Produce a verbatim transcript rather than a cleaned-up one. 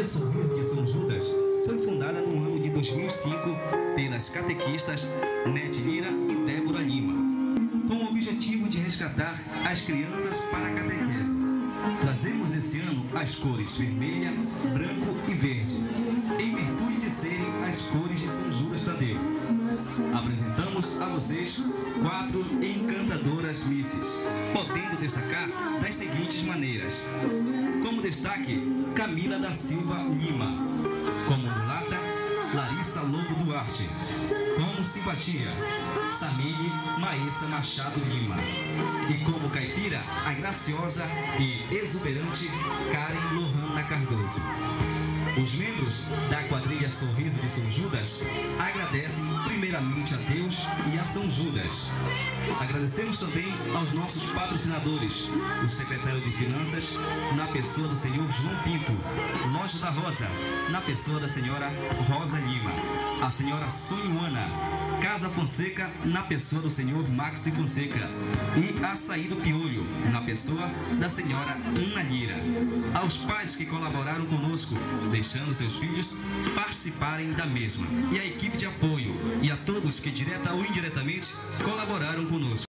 Sorriso de São Judas foi fundada no ano de dois mil e cinco pelas catequistas Nete Lira e Débora Lima, com o objetivo de resgatar as crianças para a catequese. Trazemos esse ano as cores vermelha, branco e verde, em virtude de serem as cores de São Judas Tadeu. Apresentamos a vocês quatro encantadoras misses, podendo destacar das seguintes maneiras. Como destaque, Camila da Silva Lima. Como mulata, Larissa Lobo Duarte. Como simpatia, Samile Maessa Machado Lima. E como caipira, a graciosa e exuberante Karen Lohana Cardoso. Os membros da quadrilha Sorriso de São Judas agradecem primeiramente a Deus e a São Judas. Agradecemos também aos nossos patrocinadores, o secretário de Finanças, na pessoa do senhor João Pinto, Loja da Rosa, na pessoa da senhora Rosa Lima, a senhora Sonhuana, Casa Fonseca, na pessoa do senhor Maxi Fonseca, e Açaí do Piolho, na pessoa da senhora Ana Lira. Aos pais que colaboraram conosco, deixando seus filhos participarem da mesma, e a equipe de apoio, e a todos que direta ou indiretamente colaboraram conosco.